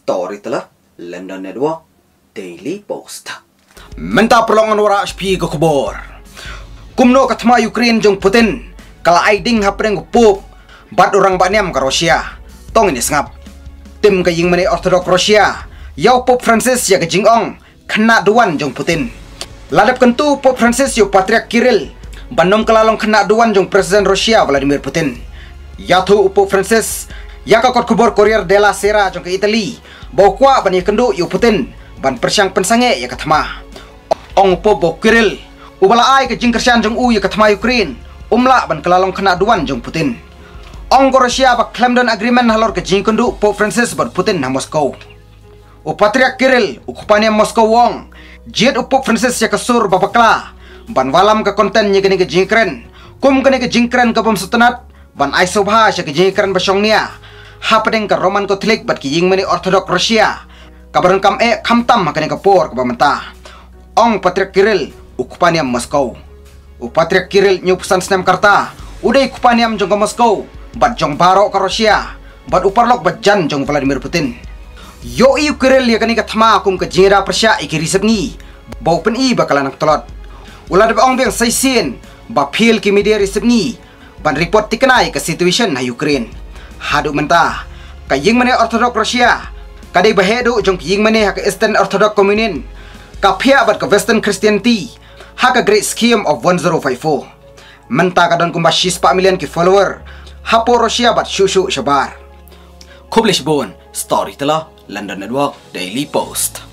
Story telah London Network Daily Post. Menta perlongan wara HP ke kubur. Kumno katma Ukraine jong Putin. Kala aiding hapreng pop. Bat orang baniam ke Rusia. Tong ini sengap. Tim ke ying mani Orthodox Rusia. Yau Pop Francis ya ke jingong. Kena duan jong Putin. Ladap kentu Pop Francis yo Patriarch Kirill. Banom kelalong kena duan jong Presiden Rusia Vladimir Putin. Yatu Pop Francis. Ya kakot kubur Corriere della Sera jong ke Italy. Bau kuat bani kendu yu Putin. Ban persyang pensange ya katma. Ong Pop Bo Kirill. Ubala ai ke jing kersian jong ya katma Ukraine. Umla ban kelalong kena duan jong Putin. Ong ko Rusia ba Camden Agreement halor ke jing kendu Pop Francis ban Putin na Moskow. U Patriarch Kirill ukupanya Moskow wong. Jet u Pop Francis ya kesur babakla. Ban walam ke konten nya gini ke jingkren. Kum gini ke jingkren ke pemsutenat. Ban ai sobha ya ke jingkren basyongnia. Hapadeng ke Roman Katolik bat ki ying mani Orthodox Rusia. Kabaran kam kamtam makane ke por ke pamenta. Ong Patriarch Kirill ukupanya Moskow. U Patriarch Kirill nyu pesan senam karta. Udah ukupanya jong ke Moskow. Bat jong baro ke Rusia. Bat uparlok bat jan jong Vladimir Putin. Yo Kirill ya kani katma kum ke jingra persya iki risep ni. Bau pen i bakalan nak tolot. Ulah de ong beng saisin. Ba phil ki media risep ni. Ban report tikenai ke situation na Ukraine. Hadu mentah ka ying mane Orthodox Rusia kadai bahedu jong ying mane ha ka Eastern Orthodox Communion ka phia bat ka Western Christianity ha ka Great Scheme of 1054 mentah ka don kumba 6 million ki follower hapo Rusia bat shushu shabar. Kublish bon story telah London Network Daily Post.